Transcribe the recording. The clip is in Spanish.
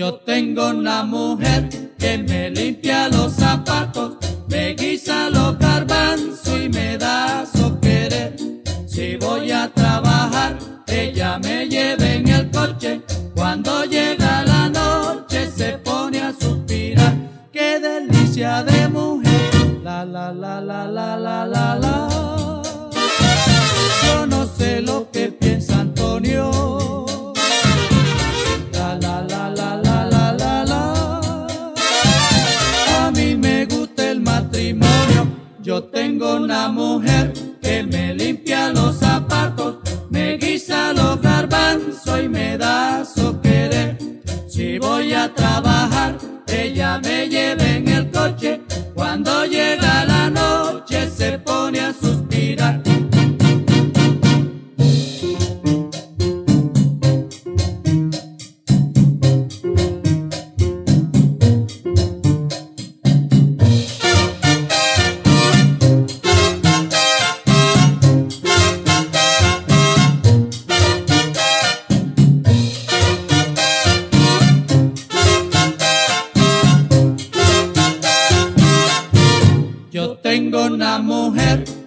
Yo tengo una mujer que me limpia los zapatos, me guisa los garbanzos y me da su querer. Si voy a trabajar, ella me lleva en el coche. Cuando llega la noche se pone a suspirar. ¡Qué delicia de mujer! La la la la la la la la. Yo no sé lo que piensa Antonio. La la la la la la la la. A mí me gusta el matrimonio. Yo tengo una mujer que me limpia los zapatos, me guisa los garbanzos y me da su querer. Si voy a trabajar, ella me lleva en el coche. Cuando llega la noche se pone a suspirar. Yo tengo una mujer